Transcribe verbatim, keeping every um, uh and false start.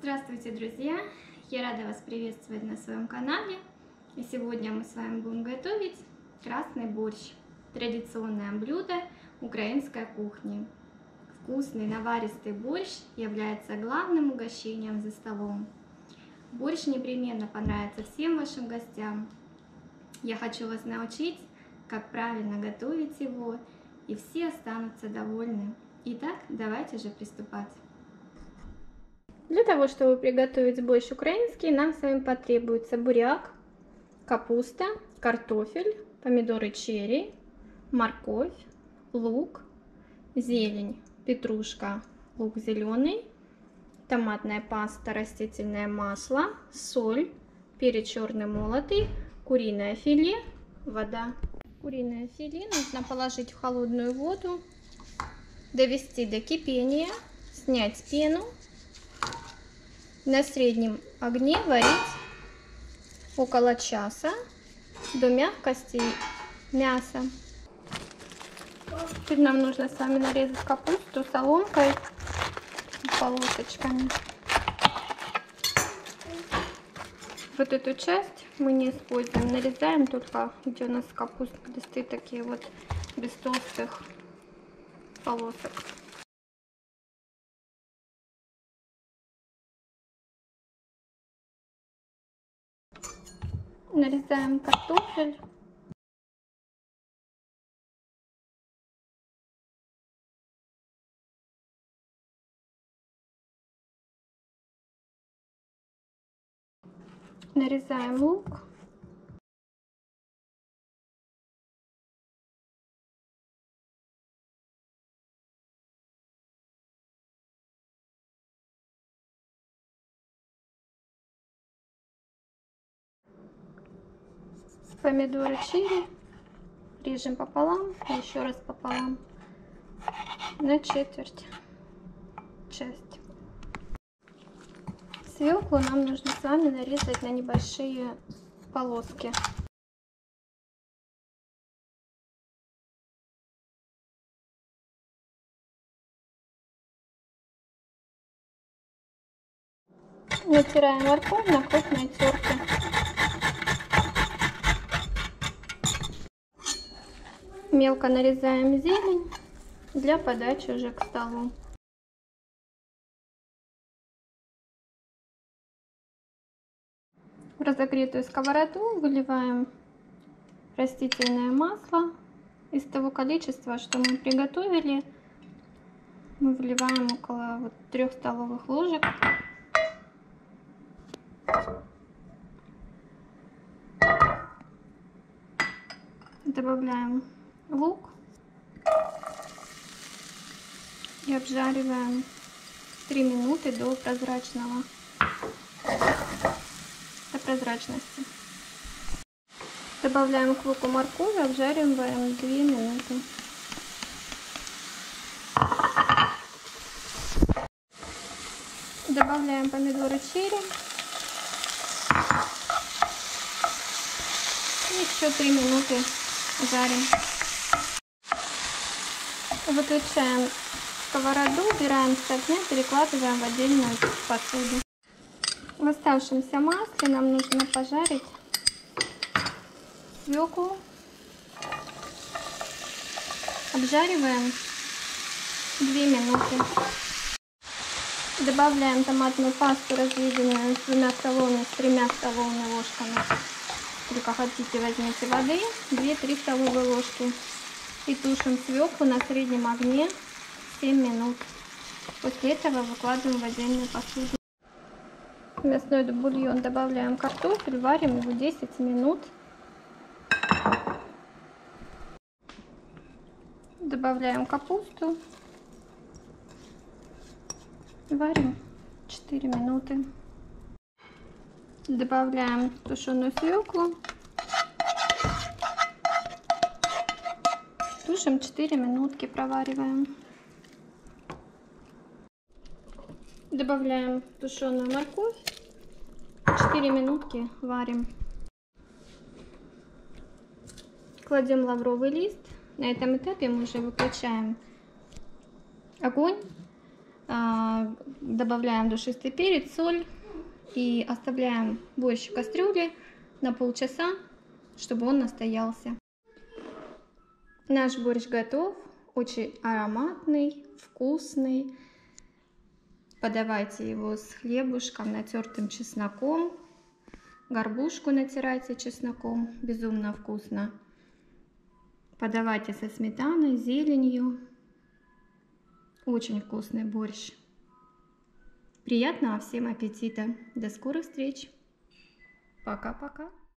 Здравствуйте, друзья! Я рада вас приветствовать на своем канале. И сегодня мы с вами будем готовить красный борщ. Традиционное блюдо украинской кухни. Вкусный наваристый борщ является главным угощением за столом. Борщ непременно понравится всем вашим гостям. Я хочу вас научить, как правильно готовить его, и все останутся довольны. Итак, давайте же приступать. Для того, чтобы приготовить борщ украинский, нам с вами потребуется буряк, капуста, картофель, помидоры черри, морковь, лук, зелень, петрушка, лук зеленый, томатная паста, растительное масло, соль, перец черный молотый, куриное филе, вода. Куриное филе нужно положить в холодную воду, довести до кипения, снять пену. На среднем огне варить около часа до мягкости мяса. Теперь нам нужно с вами нарезать капусту соломкой полосочками. Вот эту часть мы не используем, нарезаем только, где у нас капуста, листы такие вот без толстых полосок. Нарезаем картофель. Нарезаем лук. Помидоры черри режем пополам, еще раз пополам, на четверть часть. Свеклу нам нужно с вами нарезать на небольшие полоски. Натираем морковь на крупной терке. Мелко нарезаем зелень для подачи уже к столу. В разогретую сковороду выливаем растительное масло. Из того количества, что мы приготовили, мы выливаем около вот трех столовых ложек. Добавляем лук и обжариваем три минуты до прозрачного, до прозрачности. Добавляем к луку морковь, обжариваем две минуты. Добавляем помидоры черри. И еще три минуты жарим. Выключаем сковороду, убираем с огня, перекладываем в отдельную посуду. В оставшемся масле нам нужно пожарить свеклу. Обжариваем две минуты. Добавляем томатную пасту, разведенную с двумя столовыми, с тремя столовыми ложками. Сколько хотите, возьмите воды, две-три столовые ложки. И тушим свеклу на среднем огне семь минут. После этого выкладываем в отдельную посуду. В мясной бульон добавляем картофель, варим его десять минут. Добавляем капусту, варим четыре минуты. Добавляем тушеную свеклу, тушим четыре минутки, провариваем. Добавляем тушеную морковь, четыре минутки варим. Кладем лавровый лист. На этом этапе мы уже выключаем огонь. Добавляем душистый перец, соль и оставляем борщ в кастрюле на полчаса, чтобы он настоялся. Наш борщ готов, очень ароматный, вкусный. Подавайте его с хлебушком, натертым чесноком. Горбушку натирайте чесноком, безумно вкусно. Подавайте со сметаной, зеленью. Очень вкусный борщ. Приятного всем аппетита. До скорых встреч. Пока-пока.